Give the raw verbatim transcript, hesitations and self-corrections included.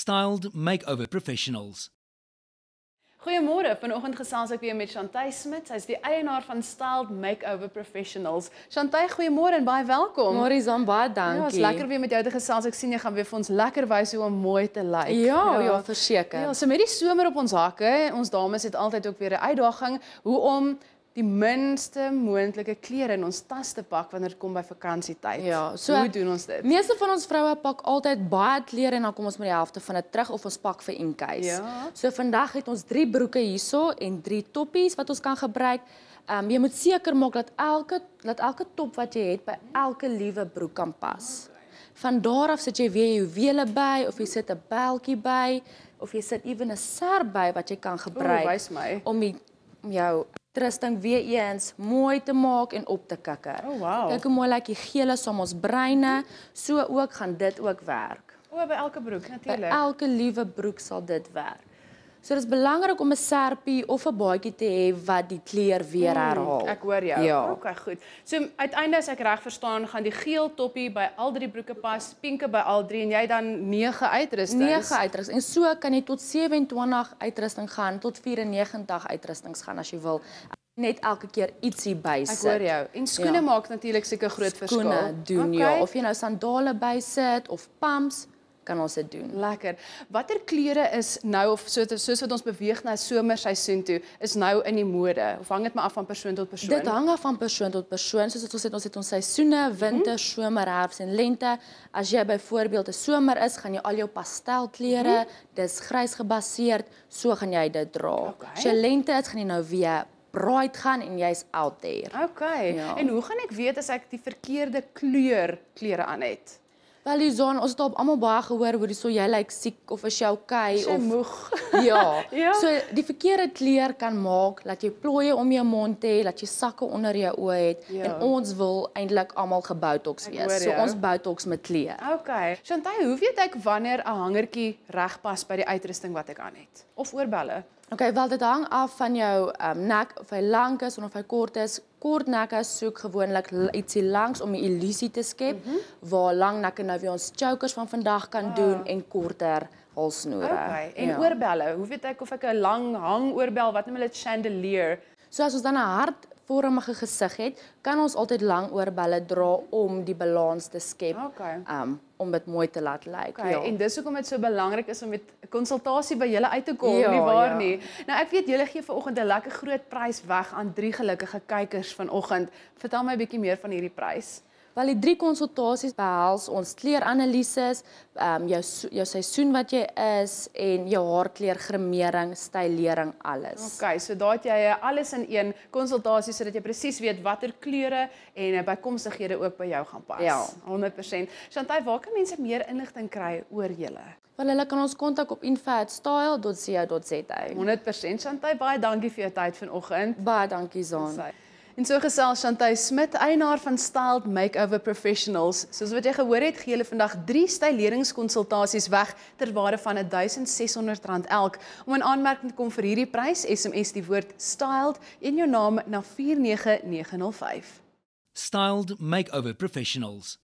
Styled Makeover Professionals. Goeiemôre, vanoggend gesels ek weer met Chantay Smit. Sy is die eienaar van Styled Makeover Professionals. Chantay, goeiemôre en baie welkom. Môre Zan, baie Ja, dankie. het is lekker weer met jou te gesels. Ek sien jy gaan weer vir ons lekker wys hoe om mooi te lyk. Ja, ja, verseker. Ja, so met die somer op ons hakke, ons dames het altyd ook weer 'n uitdaging hoe om die minste moontlike klere in ons tas te pak wanneer dit kom by vakansietyd. Ja, so hoe doen ons dit? Meeste van ons vroue pak altyd baie klere en dan kom ons met die helfte van dit terug of ons pak vir in case. Ja. So vandag het ons drie broeke hierso en drie toppies wat ons kan gebruik. Um, jy moet seker maak dat elke dat elke top wat jy het by elke liewe broek kan pas. Van daar af sit jy weer jou juwele by of jy sit 'n beltjie by of jy sit ewen 'n serp by wat jy kan gebruik O, wys my. om die, om jou rusting weer eens mooi te maak en op te kikker. Oh, wow. Kyk hoe mooi lyk die gele saam ons bruine, so ook gaan dit ook werk. O, by elke broek By natuurlik. elke liewe broek sal dit werk. So dit is belangrik om 'n serpie of 'n baadjie te hê wat die kleur weer herhaal. Ek hoor jou. Ja. Okay, goed. So uiteindelik as ek reg verstaan, gaan die geel toppie by al drie broeke pas, pinke by al drie en jy dan nege uitrustings. nege uitrustings en so kan jy tot sewe-en-twintig uitrusting gaan, tot vyf-en-negentig uitrustings gaan as jy wil. Net elke keer ietsie bysit. Ek hoor jou. En skoene Ja. maak natuurlik seker groot verskil. Skoene doen okay. ja, of jy nou sandale bysit of pumps, kan ons dit doen. Lekker. Watter kleure is nou of so soos wat ons beweeg na somerseisoen toe, is nou in die mode of hang dit maar af van persoon tot persoon? Dit hang af van persoon tot persoon. Soos wat ons het, ons het ons seisoene, winter, somer, herfs en lente. As jy byvoorbeeld 'n somer is, gaan jy al jou pastelkleure, mm -hmm. dis grys gebaseerd, so gaan jy dit dra. Okay. As jy lente is, gaan jy nou weer bright gaan en jy's out there. Okay. Ja. En hoe gaan ek weet as ek die verkeerde kleur klere aan het? Wel, Lizan, ons het op almal baie gehoor hoe dis so jy lyk siek of is jy okay Is jy of moeg? ja. Ja. So die verkeerde kleur kan maak dat jy plooie om jou mond het, dat jy sakke onder jou oë het Ja. en ons wil eintlik almal gebotox Ek wees. hoor So jou. ons botox met kleur. Okay. Chantay, hoe weet ek wanneer 'n hangertjie reg pas by die uitrusting wat ek aan het? Of oorbelle? Okay, wel dit hang af van jou um, nek of hy lank is of hy kort is. Kort nekke soek gewoonlik ietsie langs om 'n illusie te skep, mm -hmm. waar lang nekke nou weer ons chokers van vandag kan ah. doen en korter halsnoere. Okay. En ja. oorbelle, hoe weet ek of ek 'n lang hangoorbel, wat noem hulle dit, chandelier? So as ons dan 'n hartvormige gesig het, kan ons altyd lang oorbelle dra om die balans te skep. Okay. Um, om dit mooi te laat lyk. Okay, Ja. en dis hoekom dit so belangrik is om met 'n konsultasie by julle uit te kom, Ja, nie waar ja. nie? Nou ek weet julle gee vanoggend 'n lekker groot prys weg aan drie gelukkige kykers vanoggend. Vertel my 'n bietjie meer van hierdie prys. Wel die drie konsultasies behels ons kleuranalises, um, jou so- jou seisoen wat jy is en jou haarkleur, gremering, stylering, alles. Okay, so daar het jy eh, alles in een konsultasie sodat jy presies weet watter kleure en eh, bykomstighede ook by jou gaan pas. Ja. honderd persent. Chantay, waar kan mense meer inligting kry oor julle? Wel hulle kan ons kontak op info at style dot co dot za. honderd persent. Chantay, baie dankie vir jou tyd vanoggend. Baie dankie Zaan. En so gesels Chantay Smit, eienaar van Styled Makeover Professionals. Soos wat jy gehoor het, gee hulle vandag drie styleringskonsultasies weg ter waarde van duisend ses honderd rand elk. Om in aanmerking te kom vir hierdie prys, S M S die woord styled en jou naam na vier nege nege nul vyf. Styled Makeover Professionals.